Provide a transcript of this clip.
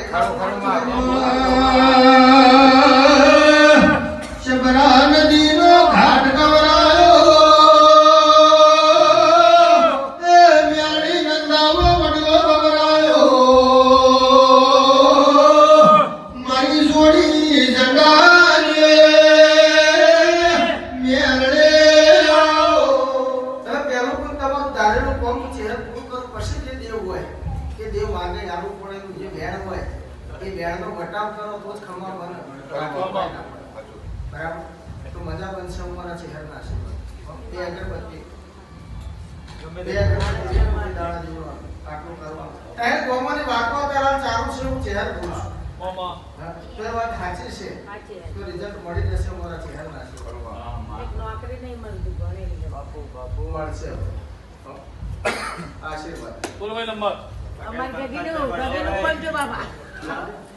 શબરા નદીનો ઘાટ કવરાયો એ મ્યાળી નંદાવો વડલો કવરાયો મારી જોડી જંગાને મેળે આવો તમે પહેલું પણ તમારું ધારેલું કોમ છે પૂરું કરો પછી જે દેવ હોય કે દેવ માગે આવું પડેલું જે વેણ હોય એ વેણનો ઘટાવ કરો તો જ ખમા બને બરાબર તો મજા બનશે અમારા શહેરના છે બે અગરબત્તી દાણા જેવો આટલું કરવા ત્યારે ગોમાની વાતો પહેલા ચાલુ છે હું ચહેર બોલું છું મામા તો એ વાત સાચી છે તો રિઝલ્ટ મળી જશે અમારા શહેરના છે એક નોકરી નહીં મળતી ભણેલી બાપુ મળશે આશીર્વાદ બોલો ભાઈ નંબર અમાર કે કીધું ગગન ઉપર જો બાબા